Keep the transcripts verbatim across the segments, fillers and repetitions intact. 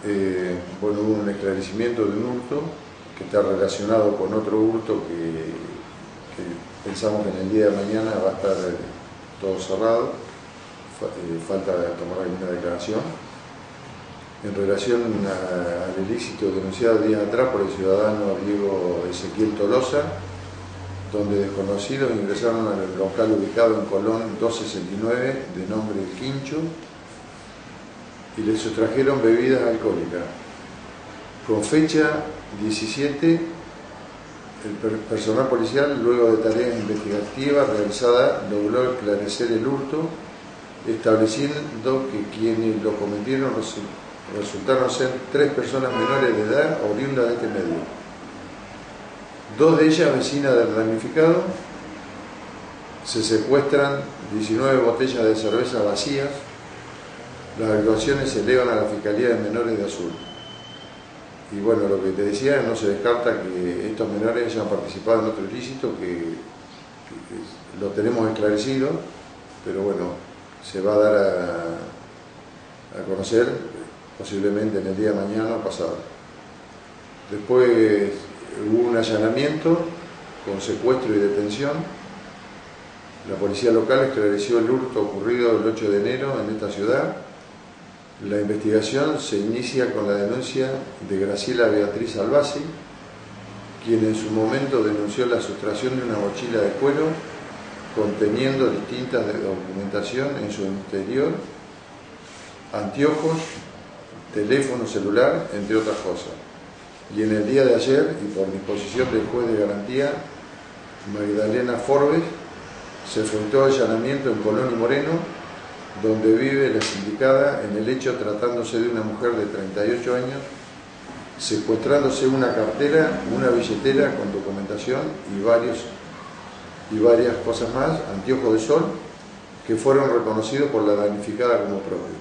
eh, bueno, hubo un esclarecimiento de un hurto que está relacionado con otro hurto que, que pensamos que en el día de mañana va a estar eh, todo cerrado, Fa, eh, falta tomar alguna declaración. En relación a, al ilícito denunciado días atrás por el ciudadano Diego Ezequiel Tolosa, donde desconocidos ingresaron al local ubicado en Colón doscientos sesenta y nueve de nombre Quincho y le sustrajeron bebidas alcohólicas. Con fecha diecisiete, el personal policial, luego de tareas investigativas realizadas, logró esclarecer el hurto, estableciendo que quienes lo cometieron resultaron ser tres personas menores de edad oriundas de este medio. Dos de ellas, vecinas del damnificado. Se secuestran diecinueve botellas de cerveza vacías. Las actuaciones se elevan a la Fiscalía de Menores de Azul. Y bueno, lo que te decía, no se descarta que estos menores hayan participado en otro ilícito, que, que, que lo tenemos esclarecido, pero bueno, se va a dar a, a conocer posiblemente en el día de mañana o pasado. Después hubo un allanamiento con secuestro y detención. La policía local esclareció el hurto ocurrido el ocho de enero en esta ciudad. La investigación se inicia con la denuncia de Graciela Beatriz Albasi, quien en su momento denunció la sustracción de una mochila de cuero conteniendo distintas de documentación en su interior, anteojos, teléfono celular, entre otras cosas. Y en el día de ayer, y por disposición del juez de garantía, Magdalena Forbes, se efectuó allanamiento en Colón y Moreno, donde vive la sindicada, en el hecho tratándose de una mujer de treinta y ocho años, secuestrándose una cartera, una billetera con documentación y, varios, y varias cosas más, anteojos de sol, que fueron reconocidos por la damnificada como propios.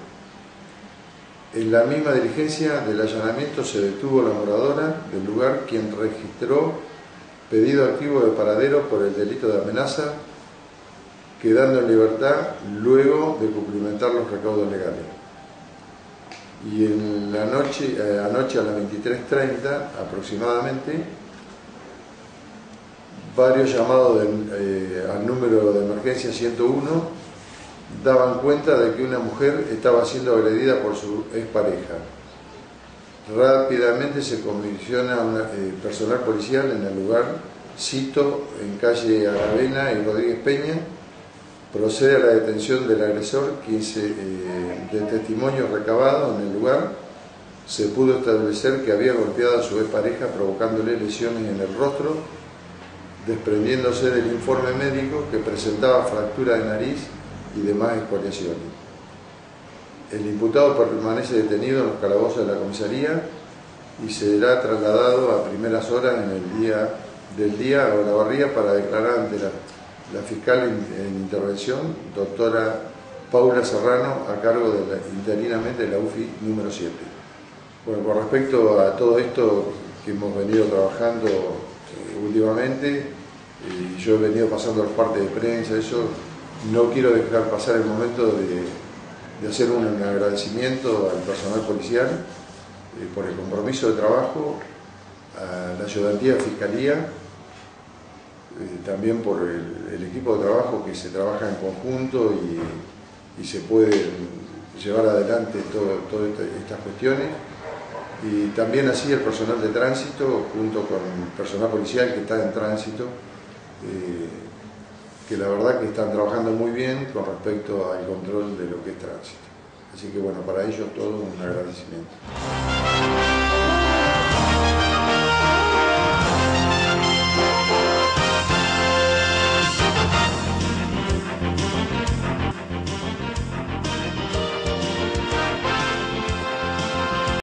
En la misma diligencia del allanamiento se detuvo la moradora del lugar, quien registró pedido activo de paradero por el delito de amenaza, quedando en libertad luego de cumplimentar los recaudos legales. Y en la noche, eh, anoche a las veintitrés treinta aproximadamente, varios llamados de, eh, al número de emergencia ciento uno daban cuenta de que una mujer estaba siendo agredida por su expareja. Rápidamente se comisiona una, eh, personal policial en el lugar, cito en calle Aravena y Rodríguez Peña, procede a la detención del agresor, quien se, eh, de testimonio recabado en el lugar, se pudo establecer que había golpeado a su expareja provocándole lesiones en el rostro, desprendiéndose del informe médico que presentaba fractura de nariz y demás expoliaciones. El imputado permanece detenido en los calabozos de la comisaría y será trasladado a primeras horas en el día, del día a Olavarría para declarar ante la, la fiscal en, en intervención, doctora Paula Serrano, a cargo de la, interinamente de la U F I número siete. Bueno, con respecto a todo esto que hemos venido trabajando eh, últimamente, y yo he venido pasando las partes de prensa, eso, no quiero dejar pasar el momento de, de hacer un, un agradecimiento al personal policial eh, por el compromiso de trabajo, a la ayudantía de Fiscalía, eh, también por el, el equipo de trabajo que se trabaja en conjunto y, y se puede llevar adelante todas todo este, estas cuestiones. Y también así el personal de tránsito, junto con el personal policial que está en tránsito, eh, que la verdad que están trabajando muy bien con respecto al control de lo que es tránsito. Así que bueno, para ellos todo un agradecimiento.